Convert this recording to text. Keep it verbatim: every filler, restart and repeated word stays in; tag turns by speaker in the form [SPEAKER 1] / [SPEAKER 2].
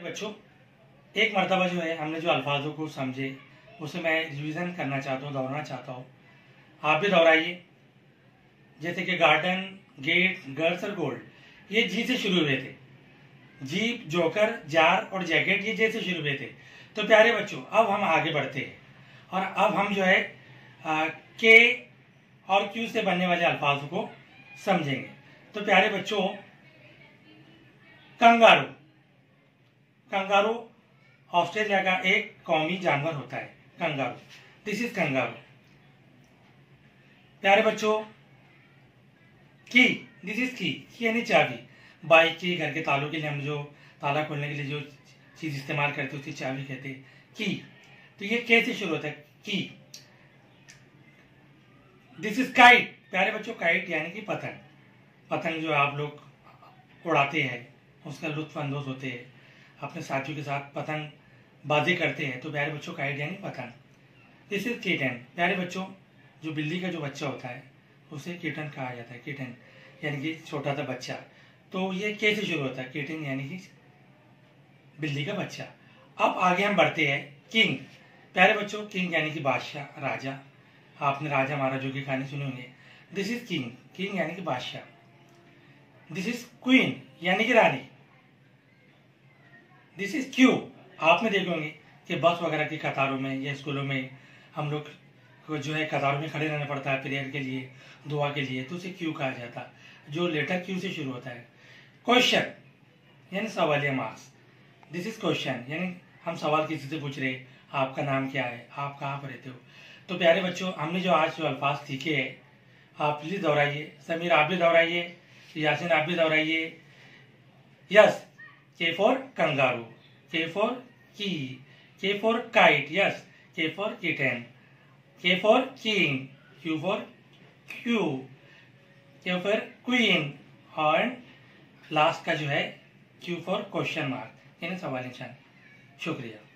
[SPEAKER 1] बच्चों, एक मर्तबा जो है हमने जो अल्फाजों को समझे उसे मैं रिवीजन करना चाहता हूँ, दोहराना चाहता हूँ। आप भी दोहराइए। जैसे कि गार्डन, गेट, गर्ल्स और गोल्ड, ये जी से शुरू हुए थे। जीप, जोकर, जार और जैकेट ये जे से शुरू हुए थे। तो प्यारे बच्चों, अब हम आगे बढ़ते हैं और अब हम जो है आ, के और क्यू से बनने वाले अल्फाजों को समझेंगे। तो प्यारे बच्चों, कंगारू। कंगारू ऑस्ट्रेलिया का एक कौमी जानवर होता है। Kangaroo, this is kangaroo. प्यारे बच्चों, की, दिस इज की, की यानी चाबी। बाइक की, घर के तालों के लिए हम जो ताला खोलने के लिए जो चीज इस्तेमाल करते हैं उसकी चाबी कहते हैं की। तो ये कैसे शुरू होता है? की। This is kite. प्यारे बच्चों, काइट यानी कि पतंग। पतंग जो आप लोग उड़ाते हैं, उसका लुत्फ अंदोज होते हैं, अपने साथियों के साथ पतंग बाजी करते हैं। तो प्यारे बच्चों, काइट यानी पतंग। This is kitten. प्यारे बच्चों, जो बिल्ली का जो बच्चा होता है उसे किटन कहा जाता है। किटन यानी कि छोटा सा बच्चा। तो ये कैसे शुरू होता है? किटन यानी कि बिल्ली का बच्चा। अब आगे हम बढ़ते हैं। किंग। प्यारे बच्चों, किंग यानी कि बादशाह, राजा। आपने राजा महाराजों की कहानी सुनी होंगी। This is king. किंग यानी कि बादशाह। दिस इज क्वीन यानी कि रानी। This is Q. आपने देखे होंगे कि बस वगैरह की कतारों में या स्कूलों में हम लोग को जो है कतारों में खड़े रहना पड़ता है प्रेयर के लिए, दुआ के लिए, तो उसे क्यू कहा जाता है, जो लेटर क्यू से शुरू होता है। क्वेश्चन यानी सवालिया मार्क्स। दिस इज क्वेश्चन यानी हम सवाल किसी से पूछ रहे, आपका नाम क्या है, आप कहाँ पर रहते हो। तो प्यारे बच्चों, हमने जो आज जो अल्फाज सीखे हैं, आप प्लीज दोहराइए। समीर आप भी दोहराइए, यासिन आप भी दोहराइए। Yes, K for kangaroo, K for key, K for kite, yes, K for kitten, K for king, Q for queue, K for queen, और लास्ट का जो है क्यू फॉर क्वेश्चन मार्क यानी सवाल निशान। शुक्रिया।